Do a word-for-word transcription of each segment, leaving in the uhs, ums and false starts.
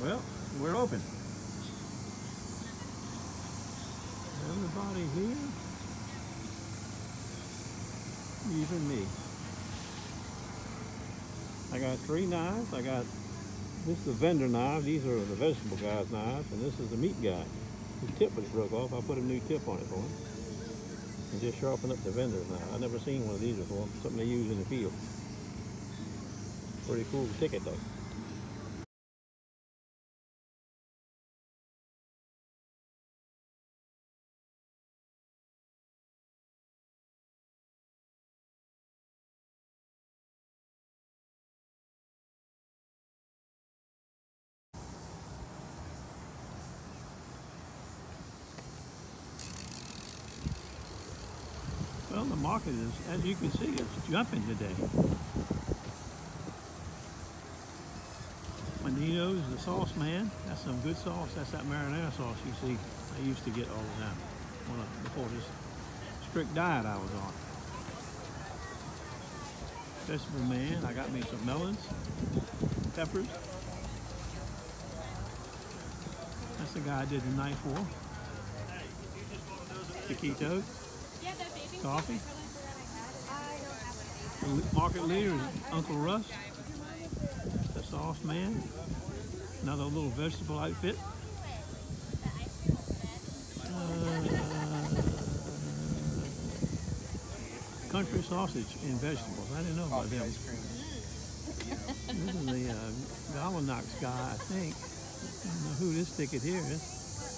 Well, we're open. Everybody here, even me. I got three knives. I got, this is the vendor knife. These are the vegetable guy's knives, and this is the meat guy. His tip was broke off. I put a new tip on it for him. And just sharpen up the vendor's knife. I've never seen one of these before. Something they use in the field. Pretty cool ticket though. Well, the market is, as you can see, it's jumping today. Manito's the sauce man. That's some good sauce. That's that marinara sauce you see I used to get all the time when I, before this strict diet I was on. Vegetable man, I got me some melons, peppers. That's the guy I did the knife for. Taquito. Coffee. The market leader is Uncle Russ, the sauce man. Another little vegetable outfit. Uh, country sausage and vegetables. I didn't know about them. This is the uh, Galvanox guy, I think. I don't know who this ticket here is.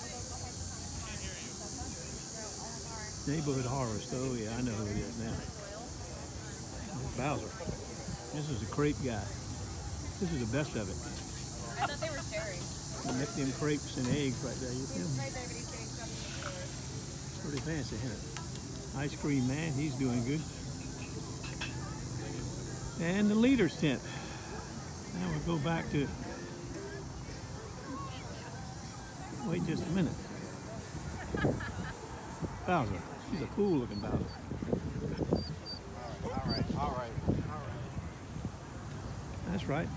Neighborhood Harvest. Oh yeah, I know who it is now. Bowser. This is a crepe guy. This is the best of it. I thought they were cherries. Make them crepes and eggs right there. You see them? Pretty fancy, isn't it? Ice cream man, he's doing good. And the leader's tent. Now we'll go back to. Wait just a minute. Bowser. She's a cool looking Bowser. All right, all right, all right. That's right.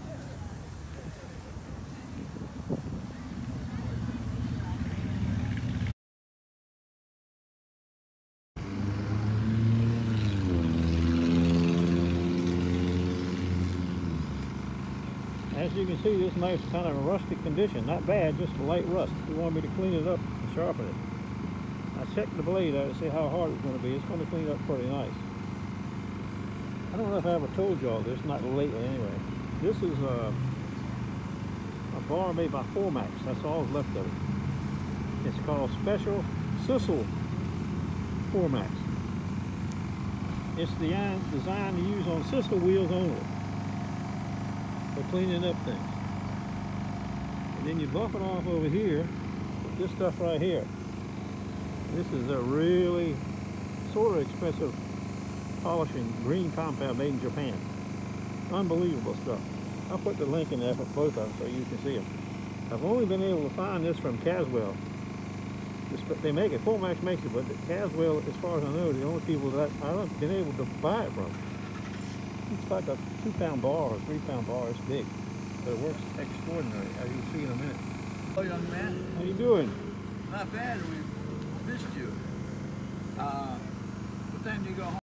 As you can see, this knife's kind of a rusty condition. Not bad, just a light rust. You want me to clean it up and sharpen it. I checked the blade out to see how hard it's going to be. It's going to clean up pretty nice. I don't know if I ever told you all this, not lately anyway. This is a, a bar made by Formax. That's all that's left of it. It's called Special Sisal Formax. It's the designed to use on sisal wheels only for cleaning up things. And then you buff it off over here with this stuff right here. This is a really sort of expensive polishing green compound made in Japan. Unbelievable stuff. I'll put the link in there for both of them so you can see them. I've only been able to find this from Caswell. This, they make it, Formax makes it, but Caswell, as far as I know, the only people that I've been able to buy it from. It's like a two pound bar or a three pound bar. It's big, but it works extraordinary, as you'll see in a minute. Hello, young man. How you doing? Not bad. We missed you. Uh, what time do you go home?